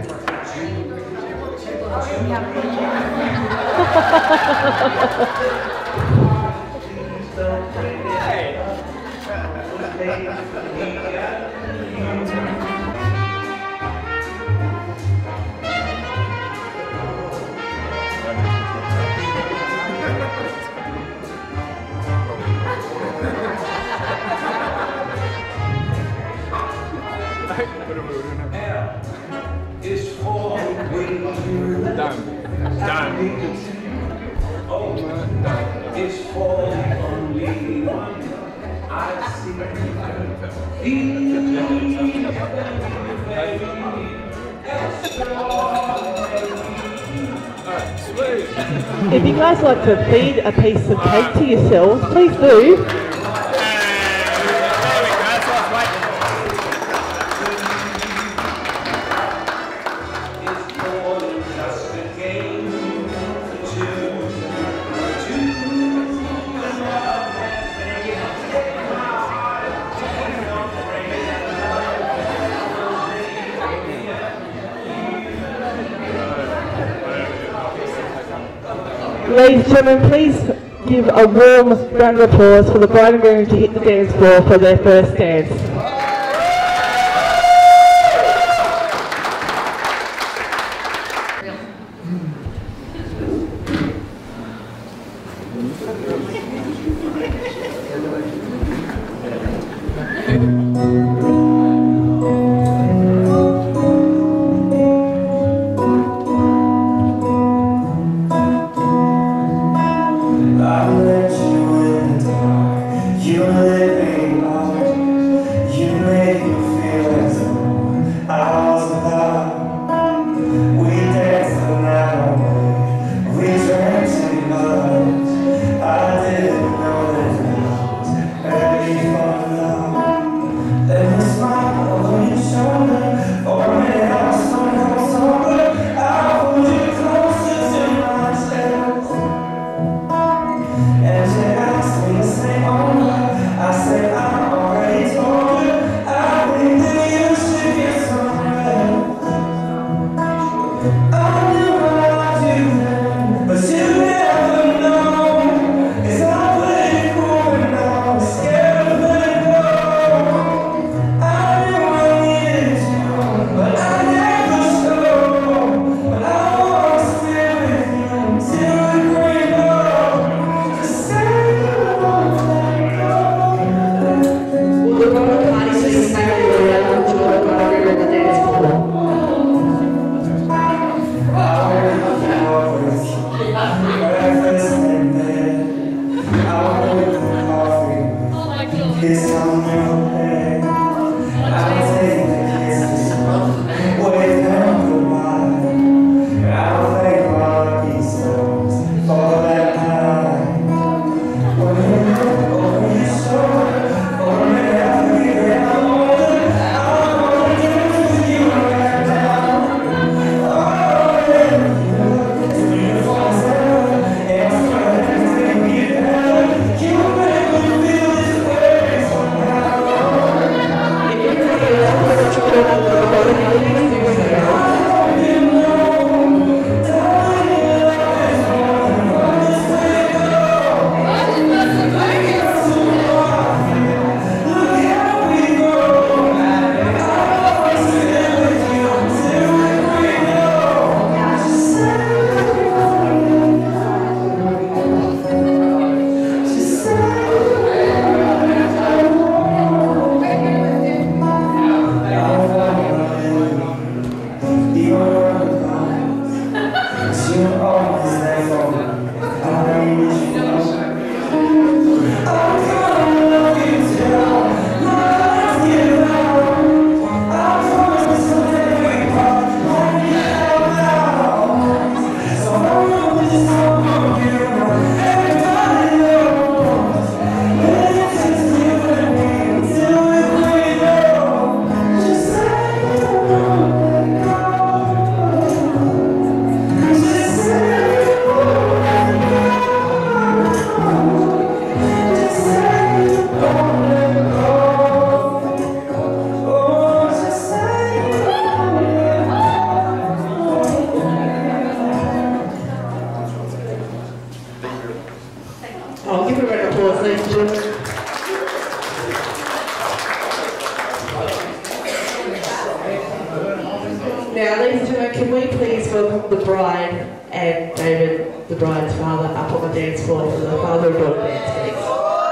If you guys like to feed a piece of cake to yourselves, please do. Ladies and gentlemen, please give a warm round of applause for the bride and groom to hit the dance floor for their first dance. Oh, give her a round of applause, ladies and gentlemen. Now, ladies and gentlemen, can we please welcome the bride and David, the bride's father, up on the dance floor for the father and daughter dance, please.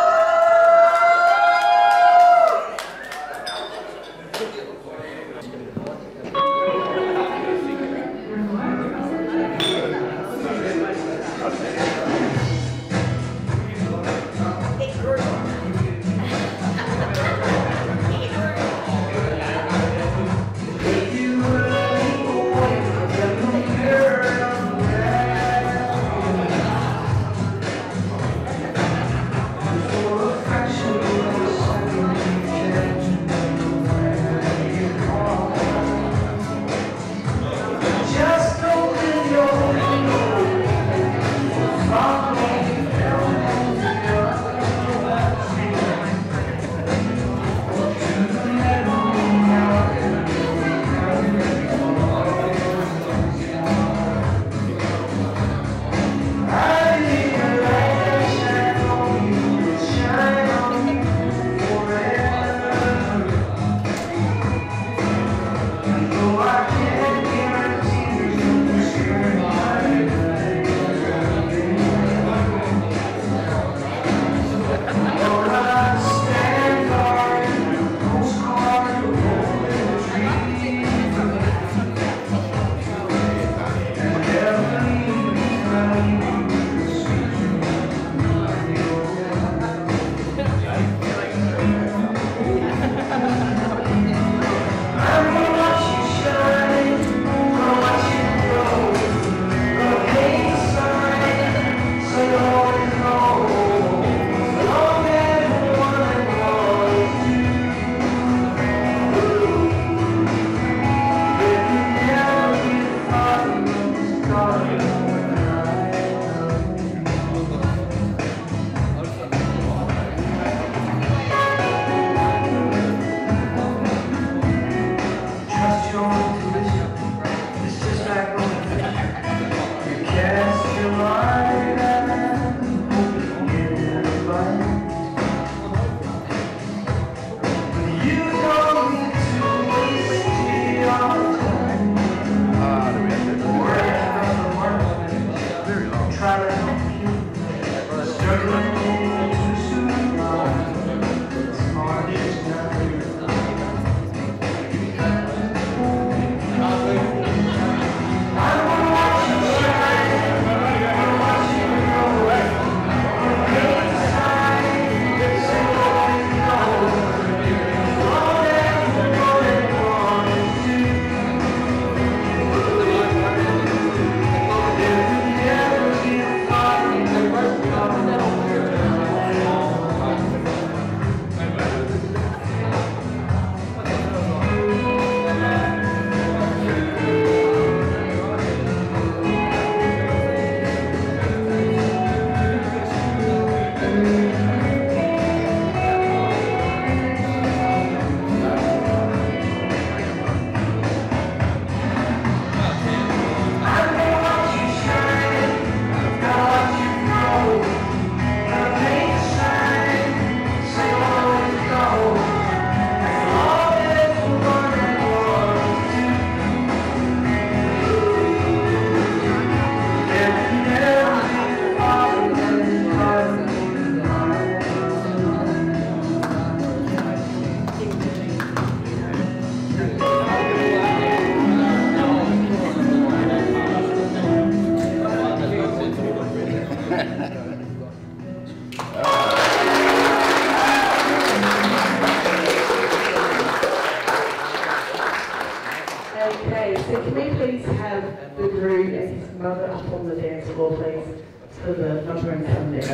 Okay, so can we please have the groom and his mother up on the dance floor, please, for the mother and son dance.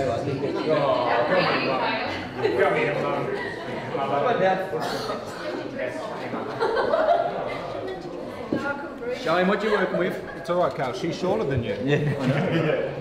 Show him what you're working with. It's all right, Carl. She's shorter than you. Yeah.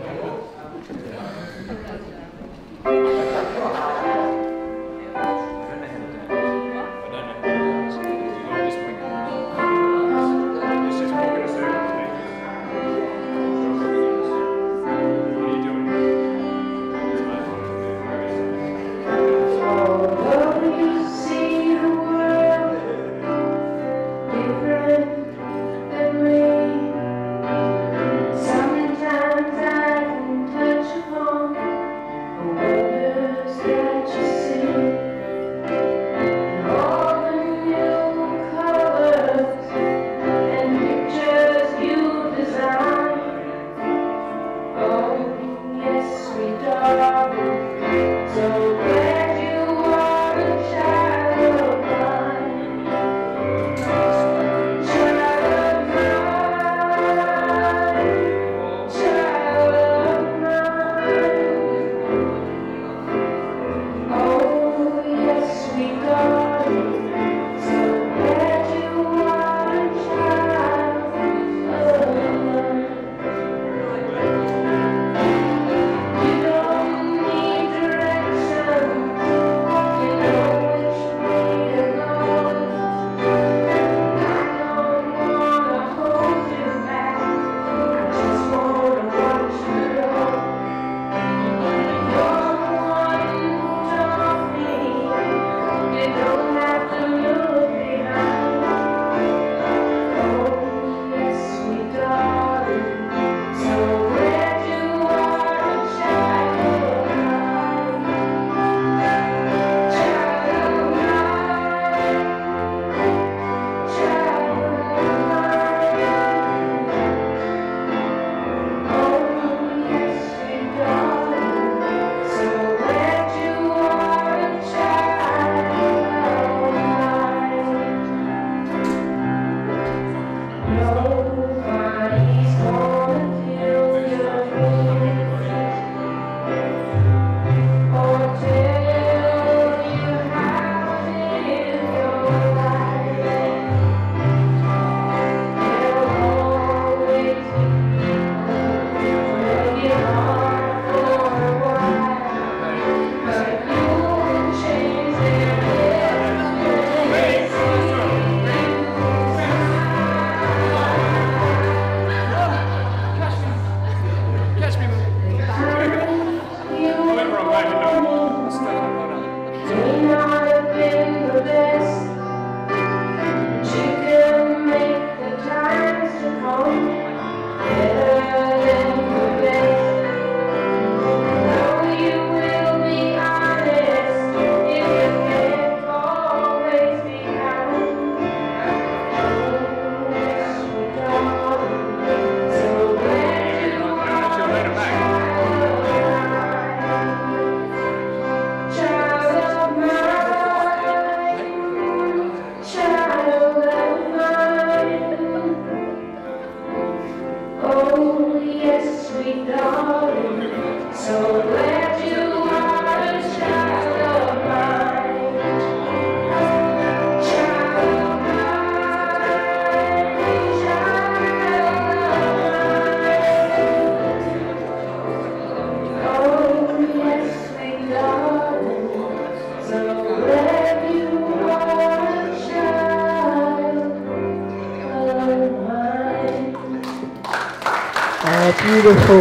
Beautiful.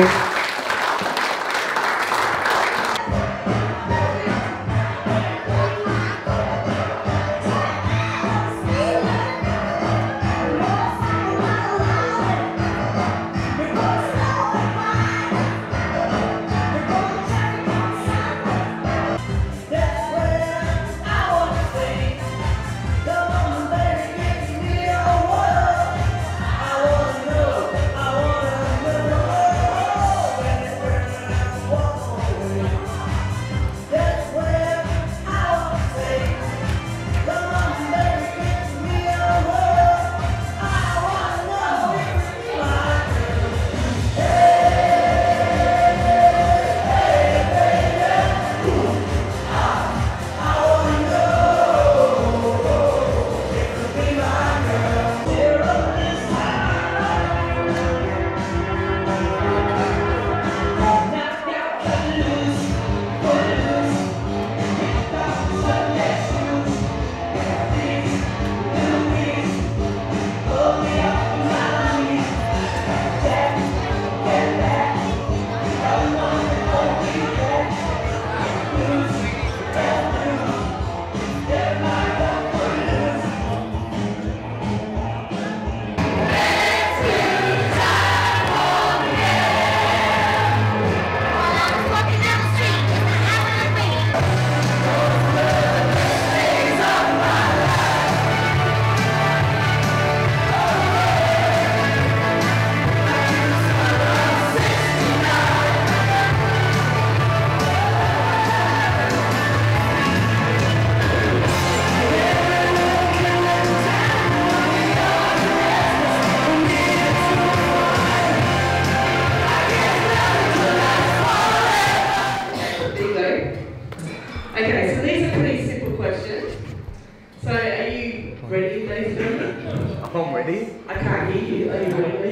I'm ready. I can't hear you. Are you ready?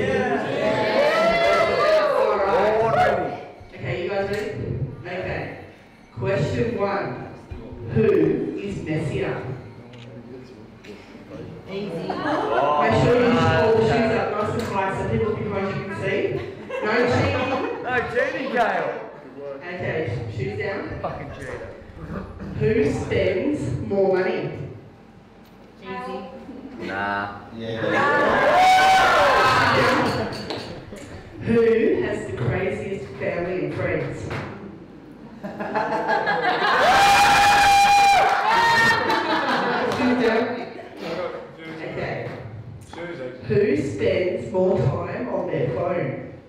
Alright. Okay, you guys ready? Okay. Question 1. Who is messier? Easy. Make sure you hold the shoes up nice and high so people behind you can see. No cheating. No cheating, Kale. Okay, shoes down. Fucking cheater. Who spends more money? Easy. Nah. Who has the craziest family and friends? Shoes down. Okay. Who spends more time on their phone?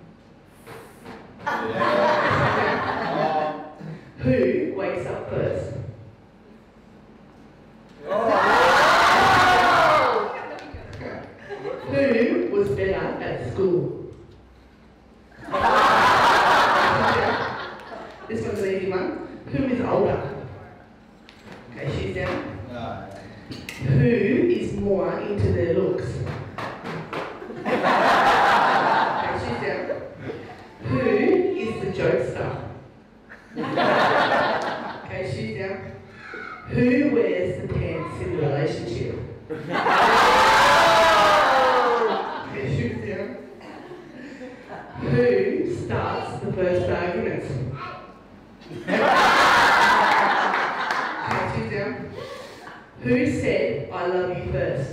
Who wakes up first? Who was better at school? This one's an easy one. Who is older? Okay, she's down. Who is more into their looks? Okay, she's down. Who is the jokester? Okay, she's down. Who wears the pants in the relationship? Okay, she's down. Who starts the first argument? Okay, she's down. Who said, I love you first?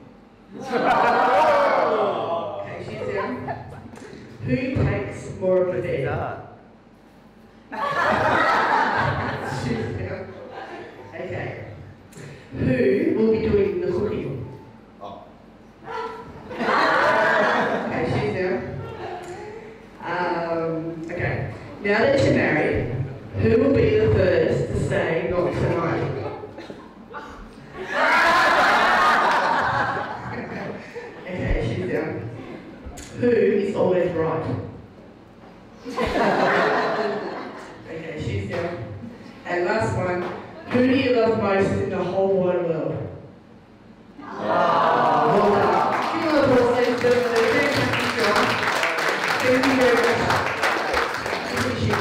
Okay, she's down. Who takes more of the bed? She's down. Okay. Who will be doing the cooking? Okay, she's down. Okay. Now that you're married, who will be the first to say not tonight? Okay, she's down. Who is always right? Okay, she's down. And last one, who do you love most in the whole wide world? Well done. Give them a applause, ladies and gentlemen. They're very strong. Thank you very much. Appreciate it.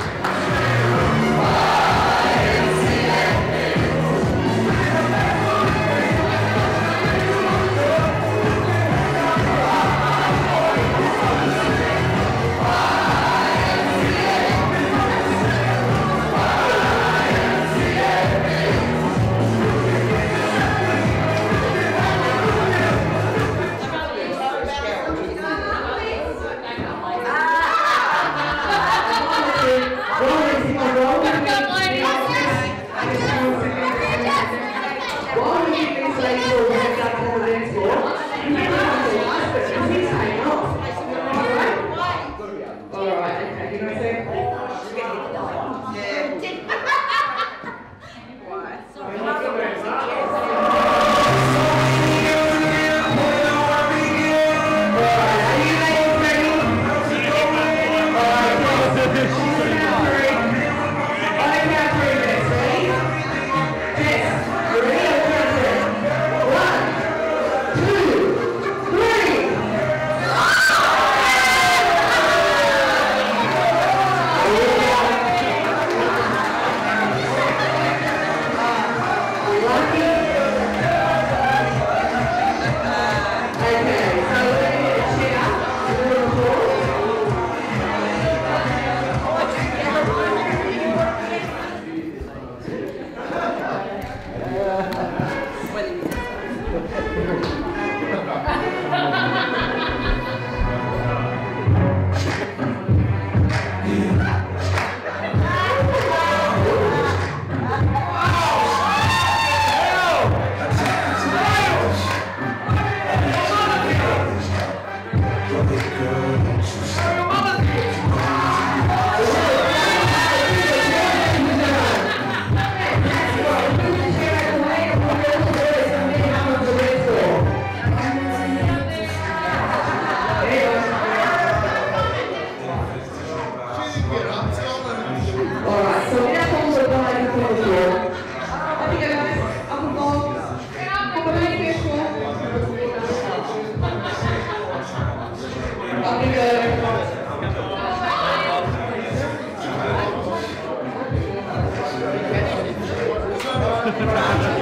Bye.